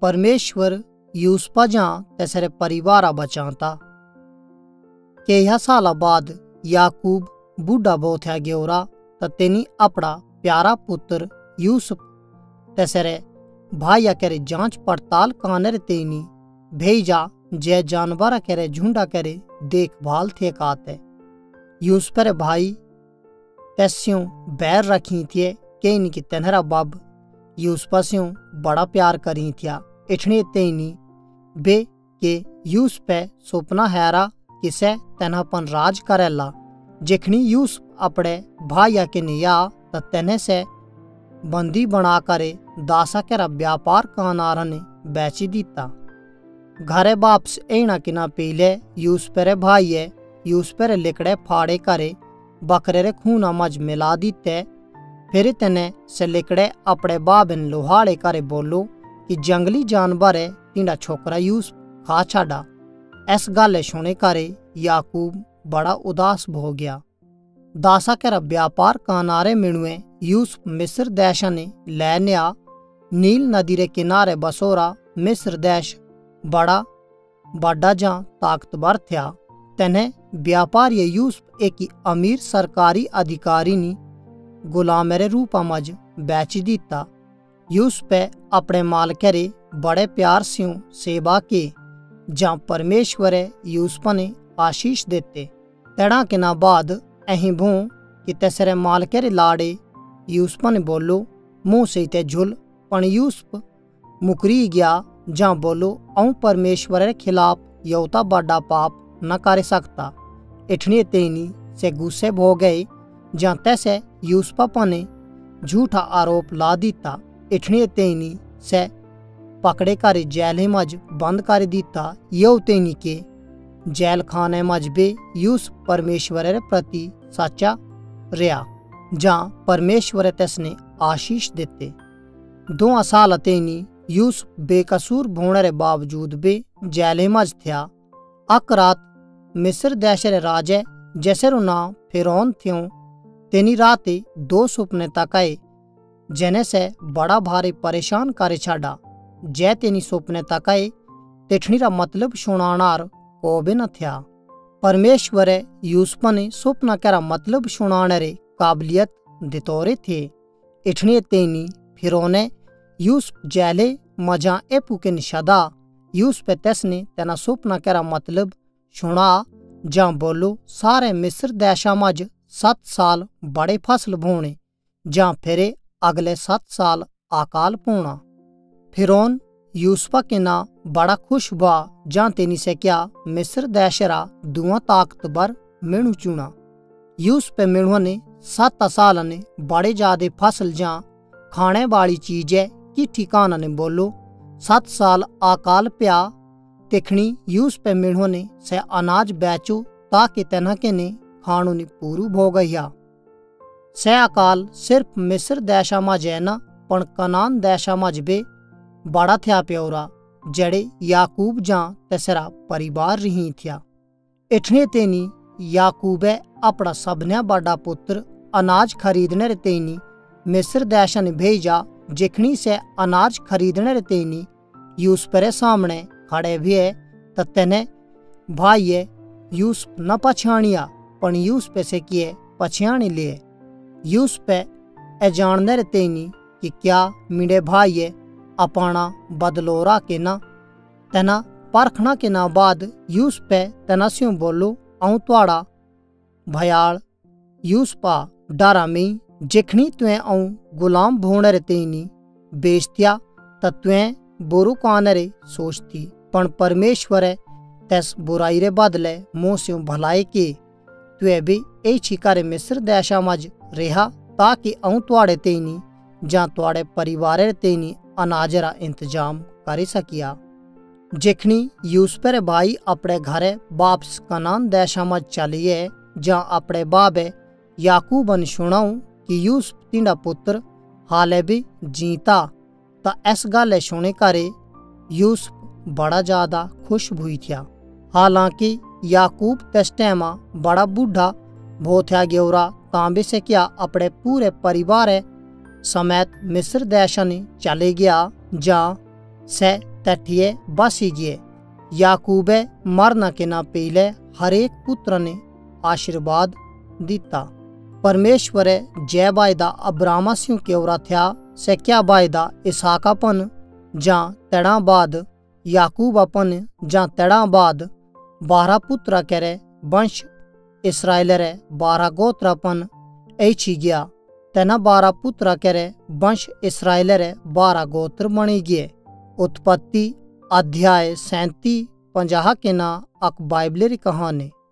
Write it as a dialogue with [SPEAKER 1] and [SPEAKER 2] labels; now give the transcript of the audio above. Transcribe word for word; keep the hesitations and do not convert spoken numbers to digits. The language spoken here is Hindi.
[SPEAKER 1] परमेश्वर यूसुफा जहाँ तेसरे परिवारा बचाता। के यह साल बाद याकूब बूढ़ा बहुत है ग्योरा तो तेनी अपना प्यारा पुत्र यूसुफ तेसरे भाई करे जांच पड़ताल कानर तेनी भेजा जय जानवर करे झुंडा करे देखभाल थे काते। यूसुफ रे भाई तस्यों बैर रखी थे के इनकी तनहरा बाब यूसुफ स्यों बड़ा प्यार करी थिया। इठने तेनी बे के यूसुफ सपना हैरा किसे तनहपन राज करेला। जिखनी यूसुफ अपने भाई के निया त तने से बंदी बना करे दासा केरा व्यापार कानार ने बेची दीता। घरे वापस एना किना पीले यूसुफ रे भाई यूसुफ रे लिकड़े फाड़े करे बकरे रे खूना मज मिला दीते। फिर तने से लिकड़े अपने बाबन लोहाड़े करे बोलो कि जंगली जानवर है तींडा छोकरा यूसुफ खा छाड़ा। ऐस गल सुने करे याकूब बड़ा उदास हो गया। दासा केरा व्यापार कानारे मिणुए यूसुफ मिस्र देश ने लैन्या। नील नदी रे किनारे बसोरा मिस्र देश बड़ा बड़ा जा ताकतवर था। तने व्यापार ये यूसुफ एक ही अमीर सरकारी अधिकारी नी गुलामेरे रूपा मज बेच दीता। यूसुफ अपने मालके रे बड़े प्यार से सेवा के जहाँ परमेश्वर यूसुफ ने आशीष देते। तेड़ा के ना बाद अही भू कि तेसरे मालके रे लाड़े यूसुफ ने बोलो मुँह से ते झुल पण यूसुफ मुकरी गया। जहाँ बोलो अं परमेश्वर के खिलाफ यौता बड़ा पाप न कर सकता। इठने तेनी से गुस्से हो गए जहाँ तैसे यूसुफ ने झूठा आरोप ला दीता। इठने तेनी से पकड़े कर जेल मज बंद कर दीता। यो तेनी के जेल खाने मज बे यूसुफ परमेश्वर के प्रति सच्चा रहा जहाँ परमेश्वर तसने आशीष देते। दो साल तेनी यूसुफ बेकसूर भोने रे बावजूद बे जेल मज था। अक रात मिस्र देश रे राजे जैसे नाम फिरौन थ्यों तेनी राते दो सुपने तकाए जने से बड़ा भारी परेशान करे छाड़ा। जै तेनी सुपने तकाए तिठनी रा मतलब सुनानार को भी न था। परमेश्वर यूसुफ ने सुपना केरा मतलब सुनाने रे काबिलियत दितोरे थे। इठने तेनी फिरौने यूसुफ जेले मजा एपू के निषदा यूसुफ तसने तना सुपना केरा मतलब सुना। जहाँ बोलो सारे मिस्र देशा मज सात साल बड़े फसल बोने जहाँ फिरे अगले सात साल अकाल पोना। फिरौन यूसुफ के ना बड़ा खुश हुआ जहाँ तेनी से क्या मिस्र देशरा दुआ ताकतवर मेणु चुना। यूसुफ मेणुआ ने सात साल ने बड़े ज्यादा फसल जहाँ खाने वाली चीजें की ठिकाना ने बोलो सात साल अकाल प्या तिखनी यूसुफ मेणुआ ने से अनाज बेचो ताकि तना के ने खाणो ने पूरू भो गया। से अकाल सिर्फ मिस्र देशा मज है ना पण कनान देशा मज बे बड़ा थया प्योरा जड़े याकूब जहाँ तसरा परिवार रही थिया। इठने तेनी याकूब अपना सबने बड़ा पुत्र अनाज खरीदने रे तेनी मिस्र देश ने भेजा। जिखनी से अनाज खरीदने रे तेनी यूसुफ रे सामने खड़े भी है त तेने भाई यूसुफ न पछाणिया पण यूसुफ से किए पछाणी लिए। यूसुफ ए जानने रे तेनी कि क्या मिडे भाई अपना बदलोरा के ना तना परखना के ना बाद यूसुफ तना स्यों बोलो आऊं त्वाड़ा भयाल यूसुफा डरा में जिखनी तुए आऊं गुलाम भोने रे तेनी बेचतिया त तुए बुरु कान रे सोचती पण परमेश्वर तस बुराई रे बदले मुँह से भलाई के तुए भी ए छिकारे मिस्र देशा मज रेहा ताकि आऊं त्वाड़े तेनी जहाँ त्वाड़े परिवार रे तेनी अनाजरा इंतजाम कर सकिया। जिखनी यूसुफ रे भाई अपने घरे वापस कनान देशा मज चलिए जहाँ अपने बाबे याकूब ने सुनाऊं कि यूसुफ तींडा पुत्र हाले भी जीता ता ऐस गल सुने करे यूसुफ बड़ा ज्यादा खुश हुई थिया। हालांकि याकूब तस टाइमा बड़ा बूढ़ा भो था ग्योरा तांबे से क्या अपने पूरे परिवार समेत मिस्र देश ने चले गया जहाँ से तठिए बसी गए। याकूबे मरना के ना पहले हर एक पुत्र ने आशीर्वाद दिता। परमेश्वरे जय वायदा अब्राहमस्यु के ओरा थया से क्या वायदा इसहाकापन जा तेड़ा बाद याकूब अपन जा तेड़ा बाद बारह पुत्रा करे वंश इसराइल रे बारह गोत्रपन ऐछी गया। तेना बारह पुत्रा करे वंश इसराइल रे बारह गोत्र बनी गए। उत्पत्ति अध्याय सैंती पंजाह के ना अक बाइबलेरी कहानी।